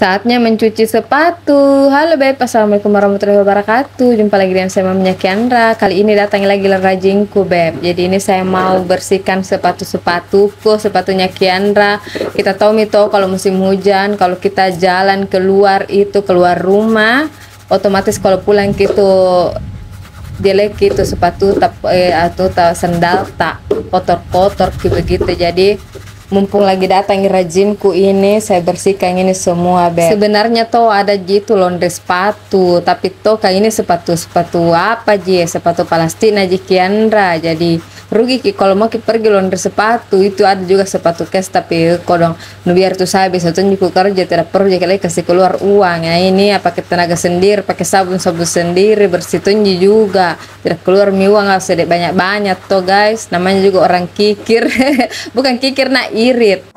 Saatnya mencuci sepatu. Halo Beb, assalamualaikum warahmatullahi wabarakatuh. Jumpa lagi dengan saya Mamanya Kiandra. Kali ini datang lagi rajinku Beb. Jadi ini saya mau bersihkan sepatuku, sepatunya Kiandra. Kita tahu mito kalau musim hujan, kalau kita jalan keluar keluar rumah, otomatis kalau pulang gitu jelek gitu sepatu atau sendal tak kotor-kotor begitu. Jadi mumpung lagi datang rajinku ini, saya bersihkan ini semua Beb. Sebenarnya tuh ada gitu laundry sepatu, tapi tuh kayak ini sepatu apa sepatu plastik aja Kiandra. Jadi rugi kalau mau pergi laundry sepatu itu ada juga sepatu kes, tapi kodong biar tuh saya bisa tunjuk kerja tidak perlu jadi kasih keluar uang ya. Ini pakai tenaga sendiri, pakai sabun sendiri, bersih tunjuk juga tidak keluar uang, nggak usah banyak-banyak tuh guys. Namanya juga orang kikir bukan kikir irit.